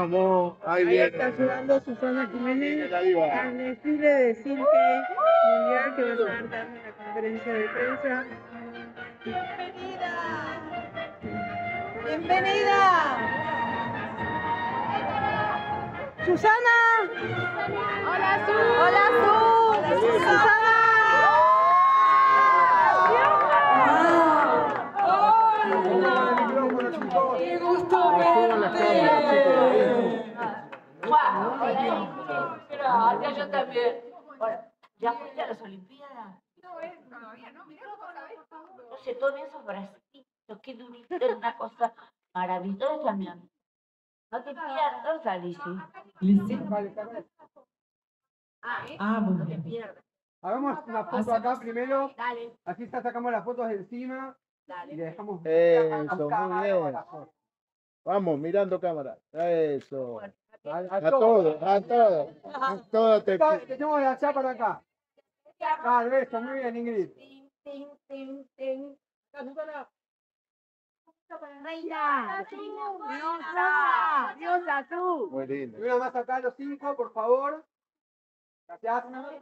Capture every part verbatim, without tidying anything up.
Vamos, ahí Ahí viene. está ayudando Susana Jiménez Ahí va. al desfile de Silke Mundial que va a estar dando una conferencia de prensa. ¡Bienvenida! ¡Bienvenida! ¡Susana! ¡Hola, Su! ¡Hola, Su! ¡Hola, Susana! ¡Qué gusto verte! Gracias, yo también. Bueno, ¿ya fuiste a las Olimpiadas? No, es todavía no, mirá cómo sabés todo. No sé, todos esos bracitos, qué durito, es una cosa maravillosa, mi amor. No te pierdas, Alicia. Alicia. Ah, ¿eh? Ah, No bueno. te pierdas. Hagamos una foto acá primero. Dale, Así está, sacamos las fotos de encima y dale. le dejamos. Eso, muy bien. Vamos, mirando cámara. Eso. A, A todos, a todos. A todos te Te tenemos de allá para acá. Dale, eso, muy bien, Ingrid. Tin, tin, tin, tin. Reina, diosa, diosa tú. Muy lindo. Y una más acá, los cinco, por favor. Gracias.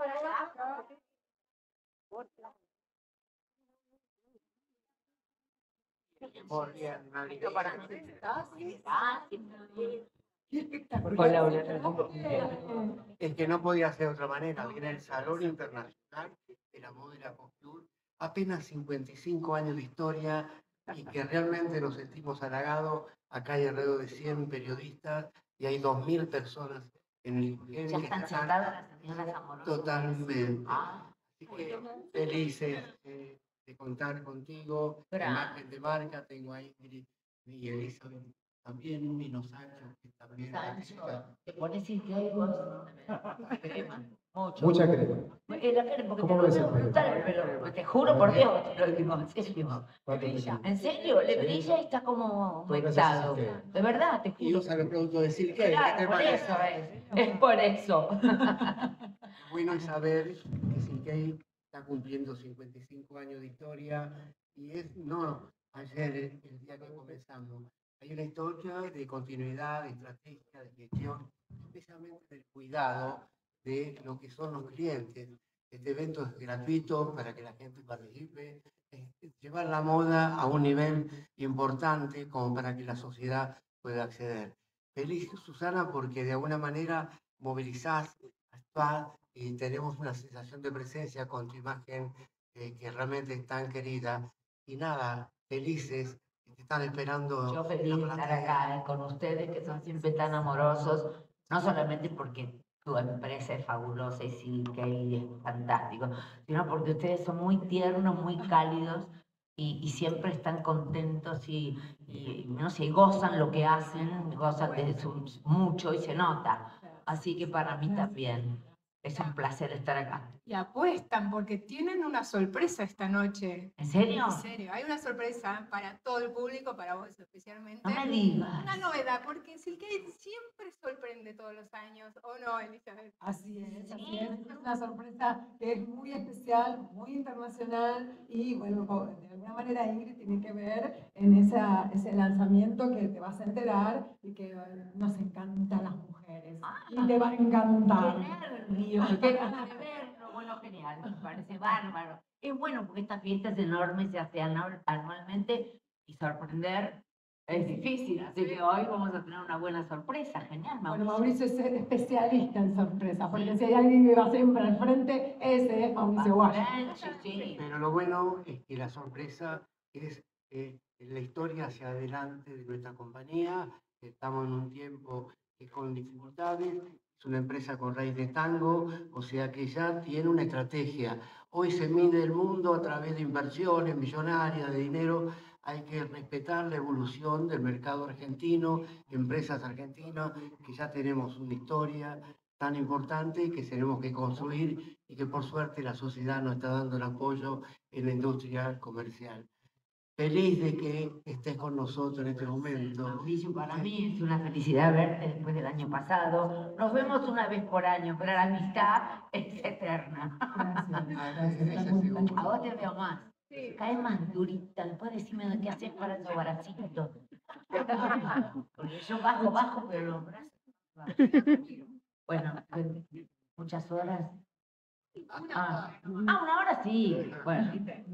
Muy bien, Nalita. Para nosotros. Ah, sí, muy bien. Hola, hola. Es que no podía ser de otra manera. Viene el Salón Internacional de la Moda y la Couture, apenas cincuenta y cinco años de historia y que realmente nos sentimos halagados. Acá hay alrededor de cien periodistas y hay dos mil personas en el que Ya están sentadas las señoras amorosas. totalmente. Ah, Así que felices eh, de contar contigo. Gra- Imagen de marca, tengo ahí Ingrid y Elizabeth también, vino Sancho, que también. Sancho, te pones sin que hay vos. Crema, mucho. Mucha crema. Eh, la crema, porque ¿Cómo te ves lo el veo brutal el pelo. Te juro por Dios, lo digo en serio. ¿En serio? Le brilla y está como humectado. De verdad, te Y juro. usa el producto de Silke, ¿qué te Claro, por parece? eso es. Es por eso. Bueno saber que Silke está cumpliendo cincuenta y cinco años de historia y es, no, ayer, el, el día que comenzamos. Hay una historia de continuidad, de estrategia, de gestión, especialmente del cuidado de lo que son los clientes. Este evento es gratuito para que la gente participe, es llevar la moda a un nivel importante como para que la sociedad pueda acceder. Feliz, Susana, porque de alguna manera movilizás, actuás y tenemos una sensación de presencia con tu imagen eh, que realmente es tan querida. Y nada, felices, que te están esperando. Yo feliz de estar acá eh, con ustedes que son siempre tan amorosos, no solamente porque tu empresa es fabulosa y Silke y es fantástico, sino porque ustedes son muy tiernos, muy cálidos y, y siempre están contentos y, y, no sé, gozan lo que hacen, gozan de su, mucho y se nota. Así que para mí también es un placer estar acá. Y apuestan porque tienen una sorpresa esta noche. ¿En serio? En serio, hay una sorpresa para todo el público, para vos especialmente. No me digas. Una novedad, porque Silke siempre sorprende todos los años, ¿o no, Elizabeth? Así es, así es. Es una sorpresa que es muy especial, muy internacional y bueno, de alguna manera Ingrid tiene que ver en esa, ese lanzamiento que te vas a enterar y que eh, nos encantan las mujeres. Y te va a encantar. ¡Qué nervios! ¡Qué ganas de verlo! Bueno, genial, me parece bárbaro. Es bueno porque estas fiestas enormes se hacen anual- anualmente y sorprender es difícil. Así que hoy vamos a tener una buena sorpresa. Genial, Bueno, Mauricio. Mauricio es especialista en sorpresas, porque si hay alguien que va siempre al frente, ese es Mauricio Guaya. Sí, sí. Pero lo bueno es que la sorpresa es eh, la historia hacia adelante de nuestra compañía. Estamos en un tiempo que con dificultades, es una empresa con raíz de tango, o sea que ya tiene una estrategia. Hoy se mide el mundo a través de inversiones millonarias, de dinero. Hay que respetar la evolución del mercado argentino, empresas argentinas, que ya tenemos una historia tan importante que tenemos que construir y que por suerte la sociedad nos está dando el apoyo en la industria comercial. Feliz de que estés con nosotros en este momento. Mauricio, para mí es una felicidad verte después del año pasado. Nos vemos una vez por año, pero la amistad es eterna. Gracias. A vos te veo más. Caes más durita. Después decime de qué haces para esos bracitos. Porque yo bajo, bajo, pero los brazos Bueno, muchas horas. Ah, ah, una hora sí. Bueno.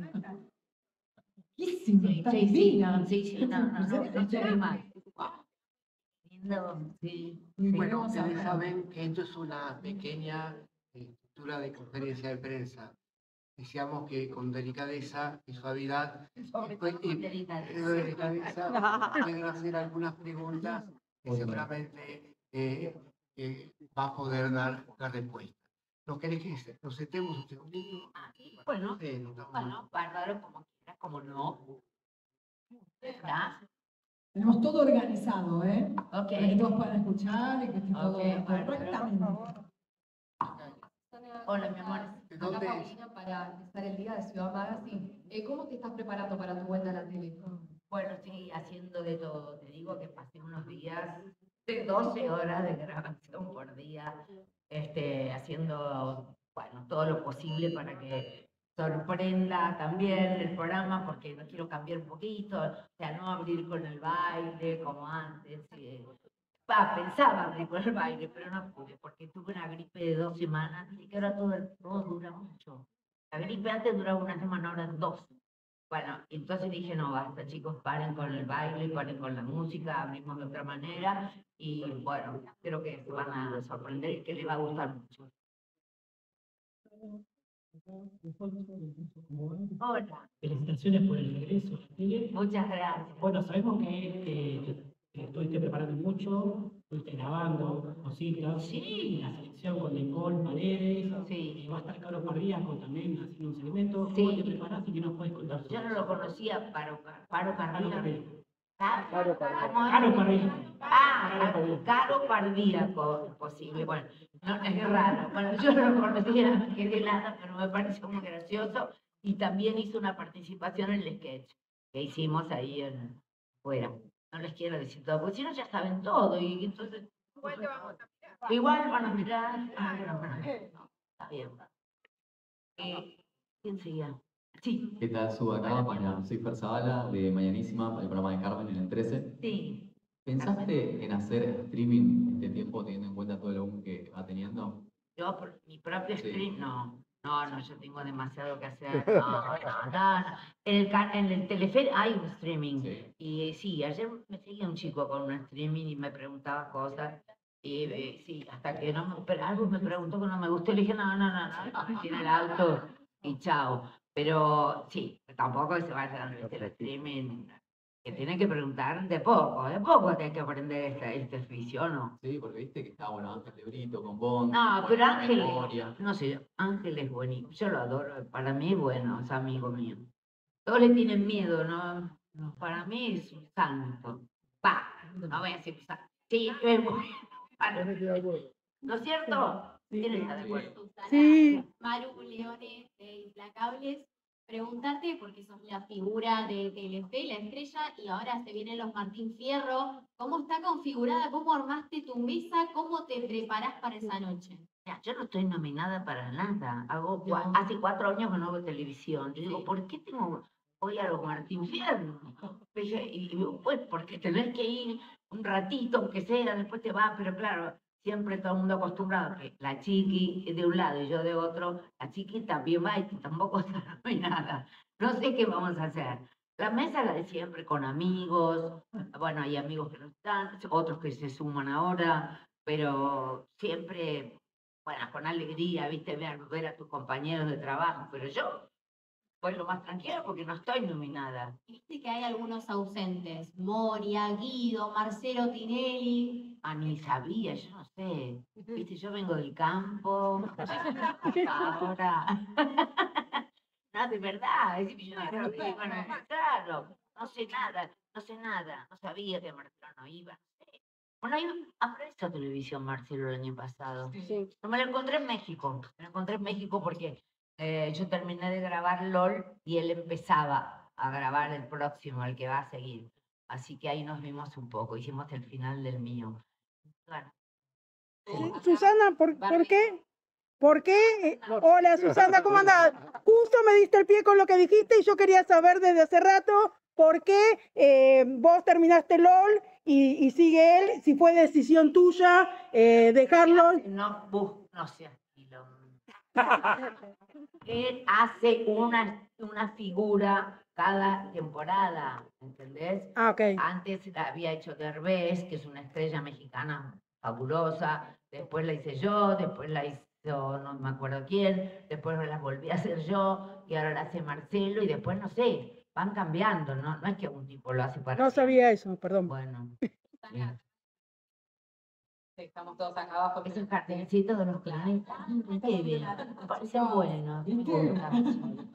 Sí, sí, sí, sí, sí, no, no, no, no estoy mal. Lindo, sí. Bueno, ustedes saben que esto es una pequeña estructura de conferencia de prensa. Decíamos que con delicadeza y suavidad, después, y, delicadeza. delicadeza pueden hacer algunas preguntas que seguramente eh, eh, va a poder dar la respuesta. ¿No querés que nos sentemos un segundito? Bueno, Sí, no, bueno, bárbaro, como quieras, como no. ¿Está? Tenemos todo organizado, ¿eh? Ok. Para que todos puedan escuchar y que esté todo Ok, correctamente. Hola, mi amor. ¿De Acá dónde es? Paulina para empezar el día de Ciudad Magazine. Eh, ¿Cómo te estás preparando para tu vuelta a la tele? Bueno, estoy haciendo de todo. Te digo que pasé unos días de doce horas de grabación por día, este, haciendo, bueno, todo lo posible para que sorprenda también el programa, porque no quiero cambiar un poquito, o sea, no abrir con el baile como antes. eh. Pa, pensaba abrir con el baile, pero no pude, porque tuve una gripe de dos semanas, y que ahora todo, el- todo dura mucho. La gripe antes duraba una semana, ahora dos. Bueno, entonces dije, no, basta, chicos, paren con el baile, paren con la música, abrimos de otra manera, y bueno, creo que se van a sorprender y que les va a gustar mucho. Hola, Felicitaciones por el regreso a la tele. muchas gracias. Bueno, sabemos que eh, que estuviste preparando mucho, estuviste grabando cositas. Sí. La selección con Nicole Paredes. Sí. Eh, va a estar Carlos Pardíaco también haciendo un segmento. Sí. ¿Cómo te preparas y qué nos puedes contar? Yo no lo conocía, Paro, Paro Caro Cardíaco. Pardíaco. Caro Pardíaco. ¿Cómo es? Caro Pardíaco. Ah, Caro Pardíaco, posible. Bueno, no, es raro. Bueno, yo no lo conocía, que de nada, pero me pareció muy gracioso. Y también hizo una participación en el sketch que hicimos ahí en fuera. No les quiero decir todo, porque si no ya saben todo. Y entonces. Igual te vamos a mirar. Igual van a mirar. Ah, bueno, bueno. Está bien. Eh, ¿Quién seguía? Sí. ¿Qué tal? Subo acá para, soy Fer Zavala de Mañanísima, para el programa de Carmen en el trece. Sí. ¿Pensaste en hacer streaming este tiempo teniendo en cuenta todo el boom que va teniendo? Yo, por mi propio Sí. stream, no. No, no, yo tengo demasiado que hacer. No, no, no, no. En el, ca- en el Telefe hay un streaming. Sí. Y eh, sí, ayer me seguía un chico con un streaming y me preguntaba cosas. Y eh, sí, hasta que no me, pero algo me preguntó que no me gustó. Le dije, no, no, no, no, me tiene el auto y chao. Pero sí, tampoco se vaya a hacer streaming. Que tienen que preguntar de poco, de poco que hay que aprender este, este oficio, ¿no? Sí, porque viste que está, bueno, Ángel de Brito con Bond. No, con pero la Ángel, memoria. no sé, Ángel es buenísimo, yo lo adoro, para mí es bueno, es amigo mío. Todos le tienen miedo, ¿no? No, para mí es un santo. Va, no voy a decir santo. Sí, es bueno. Para- ¿No es cierto? ¿Quién está de acuerdo? Sí. Maru Leones de Implacables, preguntarte, porque sos la figura de Telefe, la estrella, y ahora se vienen los Martín Fierro, ¿cómo está configurada? ¿Cómo armaste tu mesa? ¿Cómo te preparás para esa noche? Mira, yo no estoy nominada para nada. Hago cua- hace cuatro años que no hago televisión. Yo digo, ¿por qué tengo voy a los Martín Fierro? Dije, y digo, pues porque tenés que ir un ratito, aunque sea, después te vas, pero claro, siempre todo el mundo acostumbrado que la chiqui de un lado y yo de otro, la chiqui también va y tampoco está nominada. No sé qué vamos a hacer. La mesa la de siempre con amigos, bueno, hay amigos que no están, otros que se suman ahora, pero siempre, bueno, con alegría, viste, ver, ver a tus compañeros de trabajo, pero yo voy lo más tranquila porque no estoy nominada. Viste que hay algunos ausentes, Moria, Guido, Marcelo Tinelli. Ah, ni sabía, yo no sé. Viste, yo vengo del campo, ahora. No, de verdad, es decir, yo no sé, bueno, claro, no sé nada, no sé nada, no sabía que Marcelo no iba, no sé. Bueno, iba, apareció televisión Marcelo el año pasado. Sí. No me lo encontré en México, me lo encontré en México porque eh, yo terminé de grabar LOL y él empezaba a grabar el próximo, el que va a seguir. Así que ahí nos vimos un poco, hicimos el final del mío. Bueno. Sí, Susana, ¿por, ¿por qué? ¿Por qué? Eh, Hola, Susana, ¿cómo andás? Justo me diste el pie con lo que dijiste y yo quería saber desde hace rato por qué eh, vos terminaste LOL y, y sigue él, si fue decisión tuya eh, dejarlo. No, bus, no seas kilo. Él hace una, una figura cada temporada, ¿entendés? Ah, ok. Antes la había hecho Derbez, que es una estrella mexicana fabulosa, después la hice yo, después la hizo no me acuerdo quién, después la volví a hacer yo, y ahora la hace Marcelo, y después no sé, van cambiando, ¿no? No es que un tipo lo hace para No siempre. sabía eso, perdón. Bueno. Estamos todos acá abajo. Esos cartelcitos de los planetas, qué bien, me parecen buenos. me gustan.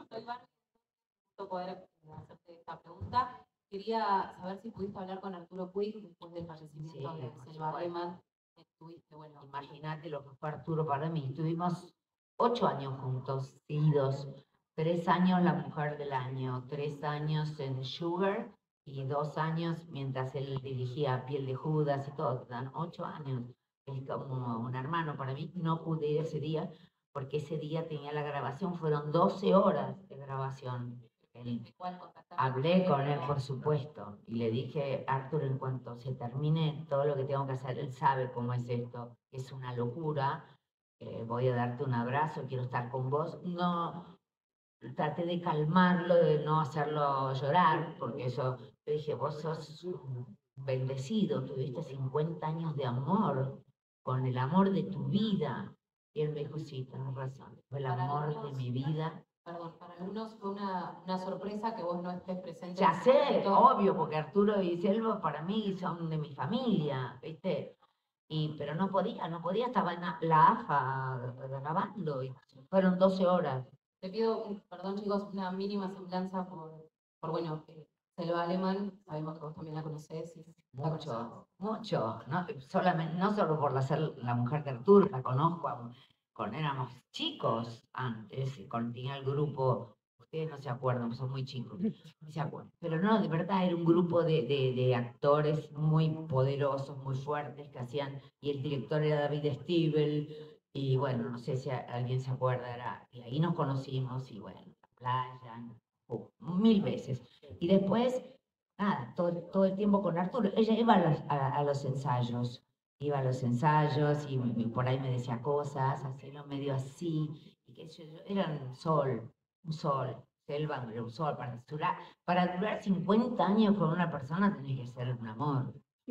Poder hacerte esta pregunta. Quería saber si pudiste hablar con Arturo Puig después del fallecimiento Sí, de por Selva supuesto. Alemán. Estuviste, bueno, Imagínate lo que fue Arturo para mí. Estuvimos ocho años juntos, seguidos. Tres años la mujer del año, tres años en Sugar y dos años mientras él dirigía Piel de Judas y todo. Dan ocho años. Es como un hermano para mí. No pude ir ese día porque ese día tenía la grabación. Fueron doce horas de grabación. Él- Hablé con él, por supuesto, y le dije, Arthur, en cuanto se termine todo lo que tengo que hacer, él sabe cómo es esto, es una locura, eh, voy a darte un abrazo, quiero estar con vos. No, traté de calmarlo, de no hacerlo llorar, porque eso, le dije, vos sos un bendecido, tuviste cincuenta años de amor, con el amor de tu vida. Y él me dijo, sí, tenés razón, fue el Para amor de algunos- mi vida. perdón, para algunos fue una, una sorpresa que vos no estés presente. Ya en ese sé, momento. obvio, porque Arturo y Selva para mí son de mi familia, ¿viste? Y, pero no podía, no podía, estaba en la la AFA grabando, y fueron doce horas. Te pido, un- perdón chicos, una mínima semblanza por, por bueno, eh, Selva Alemán, sabemos que vos también la conocés. Y la conocés. Mucho, mucho, no, solamente, no solo por la, ser la mujer de Arturo, la conozco, a- con, éramos chicos antes, y con, tenía el grupo, ustedes no se acuerdan, son muy chicos, no se acuerdan, pero no, de verdad era un grupo de, de, de actores muy poderosos, muy fuertes, que hacían, y el director era David Stiebel, y bueno, no sé si a- alguien se acuerda, era, y ahí nos conocimos, y bueno, la playa, uh, mil veces, y después nada, todo, todo el tiempo con Arturo. Ella iba a los, a, a los ensayos, iba a los ensayos y, y por ahí me decía cosas, hacerlo medio así, y qué sé yo, era un sol, un sol, Selva era un sol. Para durar, para durar cincuenta años con una persona tenés que ser un amor,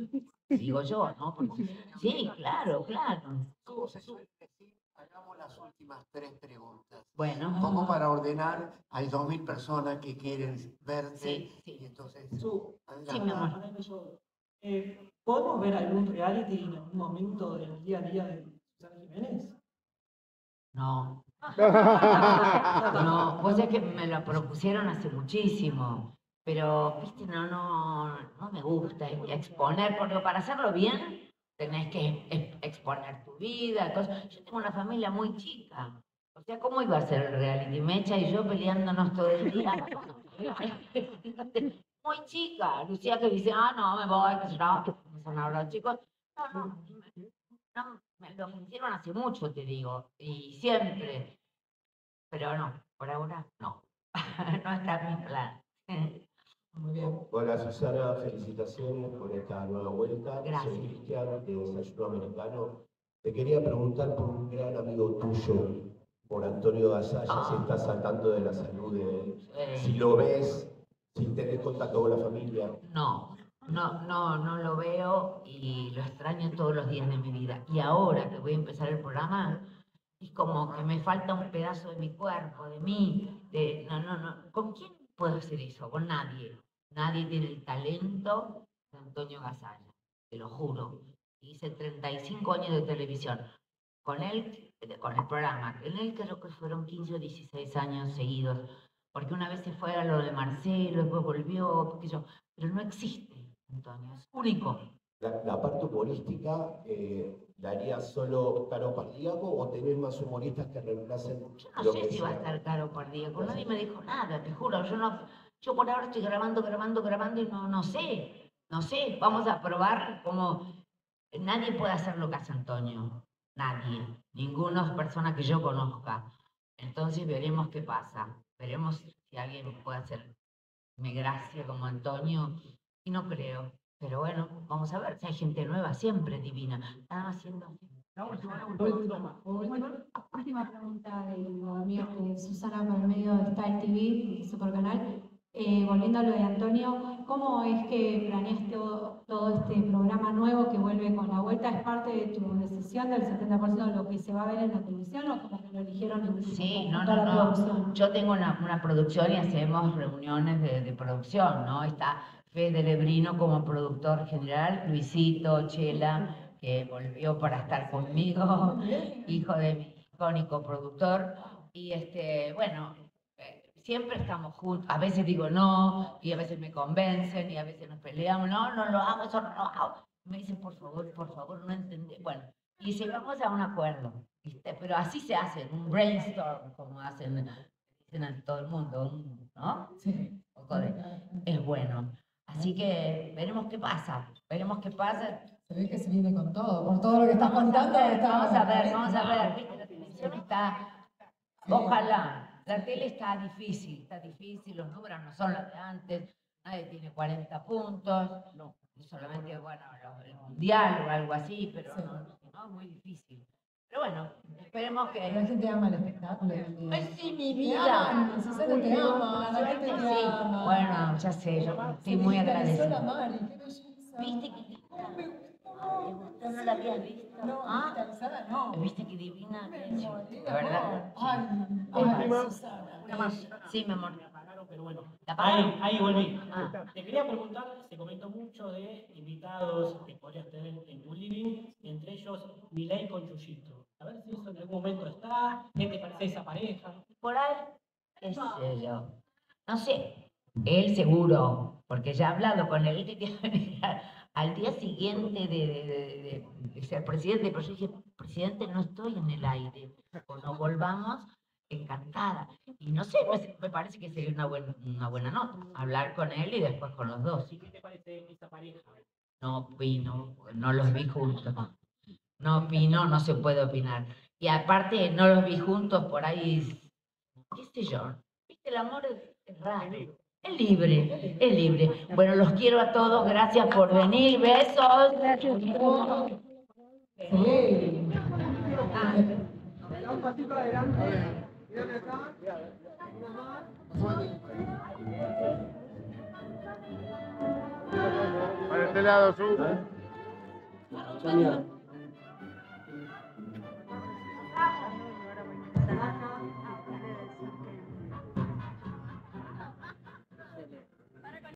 digo yo, ¿no? Porque- sí, claro, claro. ¿Cómo se suele decir? Hagamos las últimas tres preguntas. Bueno. Un poco para ordenar, hay dos mil personas que quieren verte. Sí, sí. Y entonces, Su- adelante. Sí, mi amor. Para eso, eh, ¿podemos ver algún reality en algún momento del día a día de Susana Jiménez? No. No, vos es que me lo propusieron hace muchísimo, pero, viste, no, no, no me gusta exponer, porque para hacerlo bien tenés que ex- exponer tu vida, cosas. Yo tengo una familia muy chica, o sea, ¿cómo iba a ser el reality? Mecha y yo peleándonos todo el día. Muy chica, Lucía que dice, ah, no, me voy, que se no, son ahora chicos. No, no, no, me lo hicieron hace mucho, te digo, y siempre. Pero no, por ahora no. No está en mi plan. Muy bien. Hola Susana, felicitaciones por esta nueva vuelta. Gracias. Soy Cristian de Desayuno Americano. Te quería preguntar por un gran amigo tuyo, por Antonio Gasalla, Ah. si estás al tanto de la salud de él, Eh, si lo ves, si tenés contacto con la familia. No, no, no, no lo veo y lo extraño todos los días de mi vida. Y ahora que voy a empezar el programa, es como que me falta un pedazo de mi cuerpo, de mí, de, no, no, no. ¿Con quién puedo hacer eso? Con nadie. Nadie tiene el talento de Antonio Gasalla, te lo juro. Hice treinta y cinco años de televisión. Con él, eh, con el programa, con él creo que fueron quince o dieciséis años seguidos, porque una vez se fue a lo de Marcelo, después volvió, porque yo, pero no existe, Antonio, es único. La, la parte humorística, eh, ¿la harías solo Caro Pardíaco o tenés más humoristas que reemplacen Yo no lo sé que si va a sea? estar Caro Pardíaco, nadie me dijo nada, te juro, yo no, yo por ahora estoy grabando, grabando, grabando y no, no sé, no sé, vamos a probar cómo nadie puede hacer lo que hace Antonio, nadie, ninguna persona que yo conozca. Entonces veremos qué pasa, veremos si alguien puede hacerme gracia como Antonio, y no creo. Pero bueno, vamos a ver, si hay gente nueva, siempre divina. Están haciendo... Última pregunta de los amigos de Susana por el medio de Style T V, de Supercanal. Eh, volviendo a lo de Antonio, ¿cómo es que planeaste todo, todo este programa nuevo que vuelve con la vuelta? ¿Es parte de tu decisión del setenta por ciento de lo que se va a ver en la televisión o como que lo eligieron en Sí, no, toda no, la no. producción? Yo tengo una, una producción y hacemos reuniones de, de producción, ¿no? Está Fede Lebrino como productor general, Luisito, Chela, que volvió para estar conmigo, hijo de mi icónico productor. Y este, bueno, eh, siempre estamos juntos. A veces digo no, y a veces me convencen, y a veces nos peleamos. No, no lo hago, eso no lo hago. Me dicen, por favor, por favor, no entendí. Bueno, y llegamos a un acuerdo, ¿viste? Pero así se hace, un brainstorm, como hacen, dicen a todo el mundo, un- ¿no? Sí. Un poco de, es bueno. Así que veremos qué pasa, veremos qué pasa. Se ve que se viene con todo, por todo lo que estás contando. Está, Vamos a ver, vamos a ver, viste, la televisión está, ojalá, la tele está difícil, está difícil, los números no son los de antes, nadie tiene cuarenta puntos, no, solamente, bueno, lo- el mundial o algo así, pero no, no, es muy difícil. Pero bueno, esperemos que... La gente ama el espectáculo. Pues sí, mi Te vida. aman, Susana te ama, la gente te Sí, ama. bueno, ya sé, yo estoy muy Digitalizó la agradecida. Mari, qué belleza. ¿Viste que divina? ¿Te gustó? ¿No la habías visto? No, ¿Ah? digitalizada no. ¿Viste qué divina? Me es? morí de La verdad. amor. Ay, Última. ay, Susana. Una más. Sí, mi amor. Pero bueno, ¿La ahí, pagaron? ahí volví. Ah. Te quería preguntar, se comentó mucho de invitados que podrías tener en tu living, entre ellos Milei con Yuyito. A ver si eso en algún momento está, ¿qué te parece esa pareja? Por ahí, qué sé yo. No sé, él seguro, porque ya he hablado con él, que tiene que venir al día siguiente de, de, de- de- de ser presidente, pero yo dije, presidente, no estoy en el aire, cuando volvamos, encantada. Y no sé, me, me parece que sería una buena, una buena nota, hablar con él y después con los dos. ¿Y qué te parece esa pareja? No opino, no los vi juntos. No opino, no se puede opinar. Y aparte, no los vi juntos por ahí, qué sé yo. Viste, el amor es, es raro. Es libre, es libre. Bueno, los quiero a todos, gracias por venir, besos. Sí. Un pasito adelante. Para este lado, su. Genial.